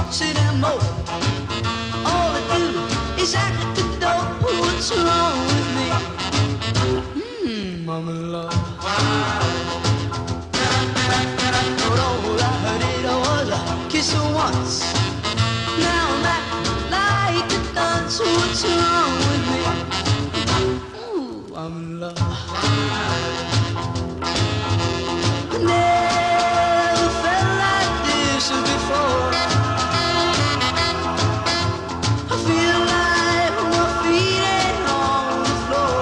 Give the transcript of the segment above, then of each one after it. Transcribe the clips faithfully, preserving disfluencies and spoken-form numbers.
see them more. All they do is act like the dope. What's wrong with me? Mmm, I'm in love. But all I did was a kiss her once. Now I'm acting like a dunce. What's wrong with me? Ooh, I'm in love. I never felt like this before. I feel like my feet ain't on the floor.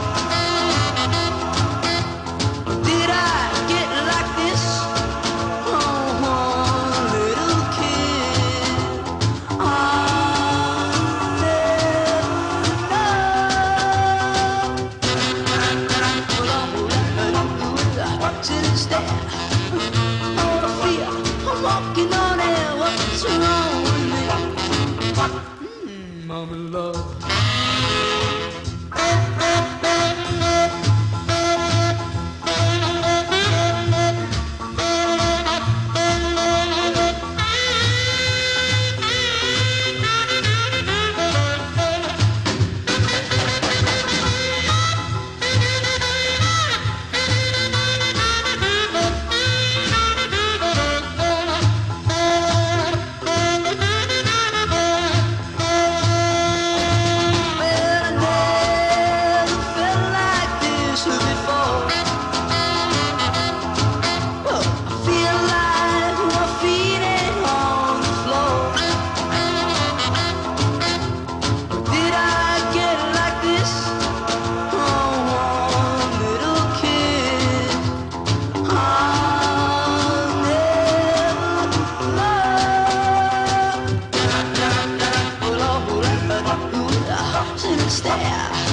Did I get like this? Oh, one little kid. I'll never know. Sit and stare. All I feel, I'm walking on air. What's wrong with me? Mm, I'm in love. Stare.